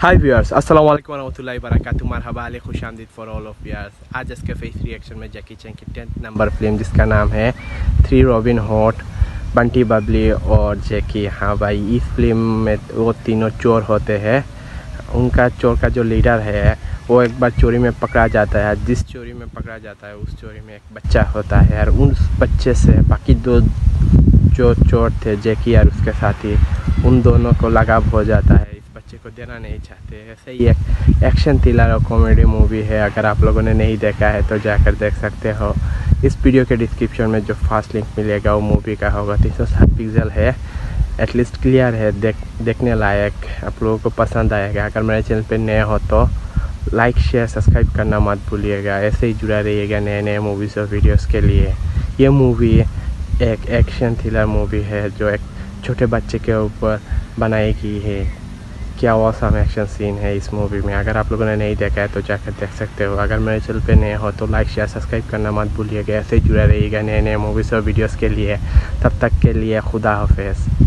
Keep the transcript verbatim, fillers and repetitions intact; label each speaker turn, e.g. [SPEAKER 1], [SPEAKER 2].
[SPEAKER 1] हाय viewers, अस्सलाम वालेकुम वरहमतुल्लाहि वबरकातुहू। मरहबा अली, खुश आमदीद फॉर ऑल ऑफ व्यूअर्स। आज इसके फेस रिएक्शन में जैकी चैन की टेंथ नंबर फिल्म जिसका नाम है three Robin Hood, Bunty Babli और जैकी। हाँ भाई, इस फिल्म में वो तीनों चोर होते हैं। उनका चोर का जो लीडर है वो एक बार चोरी में पकड़ा जाता है। जिस चोरी में पकड़ा जाता है उस चोरी में एक बच्चा होता है और उस बच्चे से बाकी दो जो चोर थे, जैकी और उसके साथी, उन दोनों को लगाव हो जाता है। इस बच्चे को देना नहीं चाहते। ऐसे ही एक एक्शन थ्रिलर और कॉमेडी मूवी है। अगर आप लोगों ने नहीं देखा है तो जाकर देख सकते हो। इस वीडियो के डिस्क्रिप्शन में जो फास्ट लिंक मिलेगा वो मूवी का होगा। तीन सौ साठ पिक्सल है, एटलीस्ट क्लियर है, देख देखने लायक। आप लोगों को पसंद आएगा। अगर मेरे चैनल पे नए हो तो लाइक शेयर सब्सक्राइब करना मत भूलिएगा। ऐसे ही जुड़ा रहिएगा नए नए मूवीज़ और वीडियोस के लिए। ये मूवी एक एक्शन थ्रिलर मूवी है जो एक छोटे बच्चे के ऊपर बनाई गई है। क्या ऑसम एक्शन सीन है इस मूवी में। अगर आप लोगों ने नहीं देखा है तो जाकर देख सकते हो। अगर मेरे चैनल पे नए हो तो लाइक शेयर सब्सक्राइब करना मत भूलिएगा। ऐसे ही जुड़ा रहिएगा नए नए मूवीज़ और वीडियोस के लिए। तब तक के लिए खुदा हाफिज़।